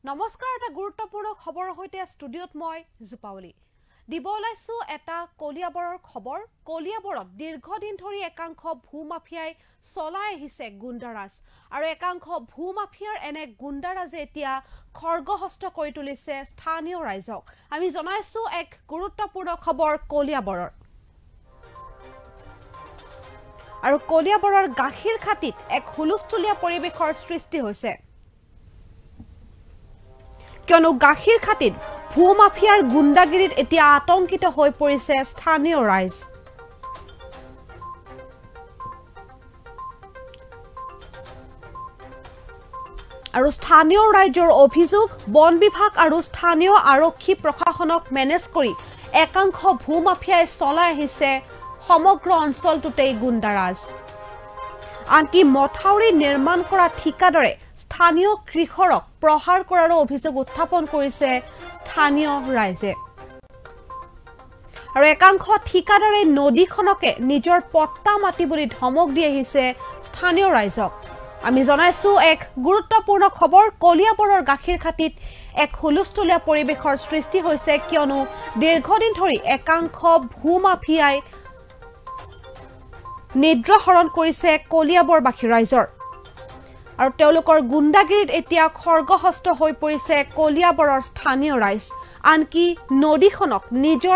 নমস্কাৰ এটা গুৰুত্বপূৰ্ণ খবৰ হৈতে ষ্টুডিঅত মই জুপাউলি দিব ওলাইছো এটা কলিয়াবৰৰ খবৰ কলিয়াবৰত দীৰ্ঘদিন ধৰি একাংশ ভূমাফিয়াই চলাই আহিছে গুণ্ডাৰাজ আৰু একাংশ ভূমাফিয়াৰ এনে গুণ্ডাৰাজে এতিয়া খৰ্গহস্ত কৰি তুলিছে স্থানীয় ৰাইজক আমি জনাইছো এক গুৰুত্বপূৰ্ণ খবৰ কলিয়াবৰৰ আৰু কলিয়াবৰৰ গাখীৰ খাতিত এক হুলস্থুলীয়া পৰিবেশৰ সৃষ্টি হৈছে কিয়নো গাখীৰ খাতিত ভূমাফিয়াৰ গুণ্ডাগিৰিত এতিয়া আতংকিত হৈ পৰিছে স্থানীয় ৰাইজ আৰু স্থানীয় ৰাইজৰ অভিযোগ বন বিভাগ আৰু স্থানীয় আৰক্ষী প্ৰশাসনক মেনেজ কৰি একাংশ ভূমাফিয়াই চলাই আহিছে সমগ্ৰ অঞ্চলটোতেই গুণ্ডাৰাজ আনকি মথাউৰি নিৰ্মাণ কৰা ঠিকাদাৰে স্থানীয় কৃষকক প্ৰহাৰ কৰাৰ অভিযোগ উত্থাপন কৰিছে স্থানীয় ৰাইজে আৰু একাংশ ঠিকাদাৰে নদীখনকে নিজৰ পট্টা মাটি বুলি ধমক দি আহিছে স্থানীয় ৰাইজক আমি জনাইছো এক গুৰুত্বপূৰ্ণ খবৰ কলিয়াবৰৰ গাখীৰ খাতিত এক হুলস্থুলীয়া পৰিবেশৰ সৃষ্টি হৈছে কিয়নো দীৰ্ঘদিন ধৰি একাংশ ভূমাফিয়াই নিদ্ৰাহৰণ কৰিছে কলিয়াবৰবাসী ৰাইজৰ আৰু তেওঁলোকৰ গুণ্ডাগিৰিত এতিয়া খৰ্গহস্ত হৈ পৰিছে কলিয়াবৰৰ স্থানীয় ৰাইজ আনকি নদীখনক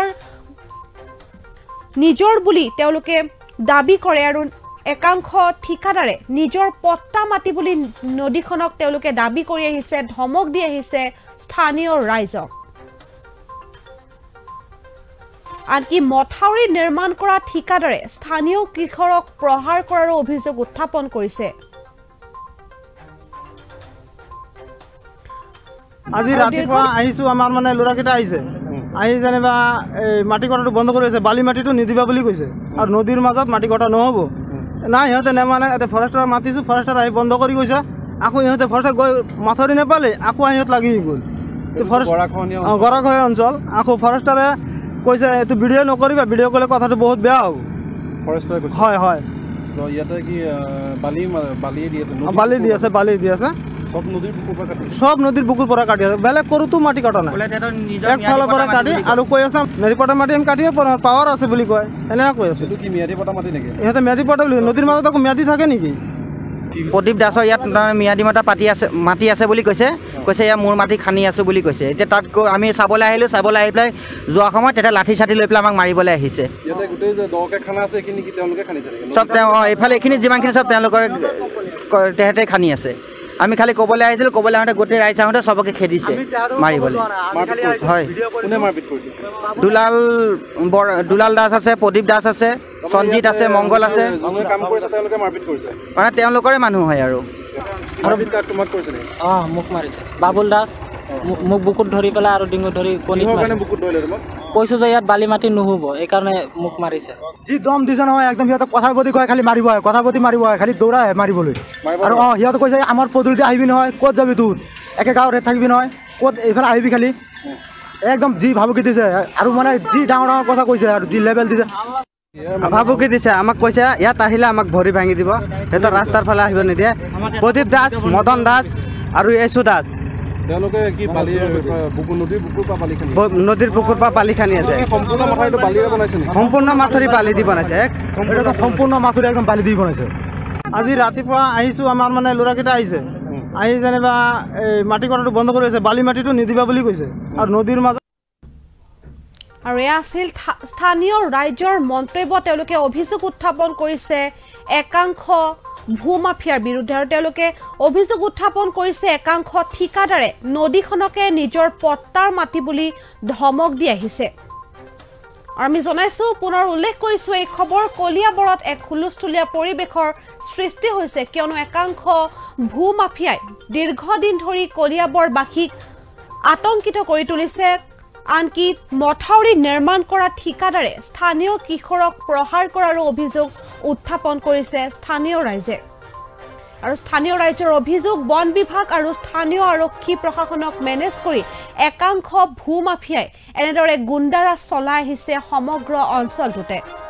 নিজৰ বুলি তেওঁলোকে দাবী কৰে আৰু একাংশ ঠিকাদাৰে নিজৰ পট্টা মাটি বুলি নদীখনক তেওঁলোকে দাবী কৰি আহিছে ধমক দি আহিছে স্থানীয় ৰাইজক আনকি মথাউৰি নিৰ্মাণ কৰা ঠিকাদাৰে স্থানীয় কৃষকক প্ৰহাৰ কৰাৰ অভিযোগ উত্থাপন কৰিছে আজি ৰাতিপুৱা আহিছো আমাৰ মানে লৰাকেইটা আহিছে আহি যেনিবা মাটি কটাটো বন্ধ কৰি আছে বালি মাটিটো নিদিবা বুলি কৈছে আৰু নদীৰ মাজত মাটি কটা নহ'ব নাই সিহঁতে নেমানে এতিয়া ফৰেষ্টাৰ মাতিছো ফৰেষ্টাৰ আহি বন্ধ কৰি গৈছে আকৌ ইহঁতে ফৰেষ্টাৰ গৈ মাথাউৰি নেপালে আকৌ সিহঁত লাগি গ'ল গৰাখহীয়া অঞ্চল আকৌ ফৰেষ্টাৰে কৈছে এইটো ভিডিঅ' নকৰিবা ভিডিঅ' কৰিলে কথাটো বহুত বেয়া হ'ব হয় হয় বালি দি আছে সব নদীৰ বুকুৰ পৰা কাটি আছে বেলেগ কৰোতো মাটি কটা নাই একফালৰ পৰা কাটি আৰু কৈ আছে মেদি পটা মাটি আমি কাটিব পাৱাৰ আছে বুলি কয় এনেকুৱা কৈ আছে ইহঁতে মেদি পটা বুলি নদীৰ মাজত আকৌ ম্যাদি থাকে নেকি প্ৰদীপ দাসৰ ইয়াত ম্যাদি মাটি আছে বুলি কৈছে ইয়াত মোৰ মাটি খানি আছো বুলি কৈছে এতিয়া তাত আমি চাবলৈ আহিলোঁ চাবলৈ আহি পেলাই যোৱা সময়ত তেতিয়া লাঠি চাঠি লৈ পেলাই আমাক মাৰিবলৈ আহিছে চব তেওঁ এইফালে এইখিনি যিমানখিনি চব তেওঁলোকৰ তেহেঁতে খানি আছে আমি খালি ক'বলৈ আহিছিলোঁ ক'বলৈ আহোঁতে গোটেই ৰাইজ আহোঁতে চবকে খেদিছে মাৰিবলৈ হয় দুলাল দাস আছে প্ৰদীপ দাস আছে সঞ্জিত আছে মংগল আছে মানে তেওঁলোকৰে মানুহ হয় আৰু মোক মাৰিছে বাবুল দাস মোক বুকুত ধৰি পেলাই আৰু ডিঙুত ধৰি কৈছো যে ইয়াত বালি মাটি নুহুব এইকাৰণে মোক মাৰিছে যি দম দিছে নহয় একদম সিহঁতে কথা প্ৰতি কয় খালি মাৰিব হয় কথা প্ৰতি মাৰিব হয় খালি দৌৰা মাৰিবলৈ আৰু সিহঁতে কৈছে আমাৰ পদূলিতে আহিবি নহয় ক'ত যাবি তোৰ একে গাঁৱত থাকিবি নহয় ক'ত এইফালে আহিবি খালি একদম যি ভাবুকি দিছে আৰু মানে যি ডাঙৰ ডাঙৰ কথা কৈছে আৰু যি লেভেল দিছে ভাবুকি দিছে আমাক কৈছে ইয়াত আহিলে আমাক ভৰি ভাঙি দিব সিহঁতৰ ৰাস্তাৰ ফালে আহিব নিদিয়ে প্ৰদীপ দাস মদন দাস আৰু য়েশু দাস নদীৰ বুকুৰ পৰা বালি খানি আছে সম্পূৰ্ণ মাথুৰি বালি দি বনাইছে সম্পূৰ্ণ মাথুৰি একদম বালি দি বনাইছে আজি ৰাতিপুৱা আহিছো আমাৰ মানে ল'ৰাকেইটা আহিছে আহি যেনিবা মাটি কটাটো বন্ধ কৰি আছে বালি মাটিটো নিদিবা বুলি কৈছে আৰু নদীৰ মাজত আৰু এয়া আছিল স্থানীয় ৰাইজৰ মন্তব্য তেওঁলোকে অভিযোগ উত্থাপন কৰিছে একাংশ ভূমাফিয়াৰ বিৰুদ্ধে আৰু তেওঁলোকে অভিযোগ উত্থাপন কৰিছে একাংশ ঠিকাদাৰে নদীখনকে নিজৰ পট্টাৰ মাটি বুলি ধমক দি আহিছে আৰু আমি জনাইছো পুনৰ উল্লেখ কৰিছো এই খবৰ কলিয়াবৰত এক হুলস্থুলীয়া পৰিবেশৰ সৃষ্টি হৈছে কিয়নো একাংশ ভূমাফিয়াই দীৰ্ঘদিন ধৰি কলিয়াবৰবাসীক আতংকিত কৰি তুলিছে আনকি মথাউৰি নিৰ্মাণ কৰা ঠিকাদাৰে স্থানীয় কৃষকক প্ৰহাৰ কৰাৰ অভিযোগ উত্থাপন কৰিছে স্থানীয় ৰাইজে আৰু স্থানীয় ৰাইজৰ অভিযোগ বন বিভাগ আৰু স্থানীয় আৰক্ষী প্ৰশাসনক মেনেজ কৰি একাংশ ভূমাফিয়াই এনেদৰে গুণ্ডাৰাজ চলাই আহিছে সমগ্ৰ অঞ্চলটোতে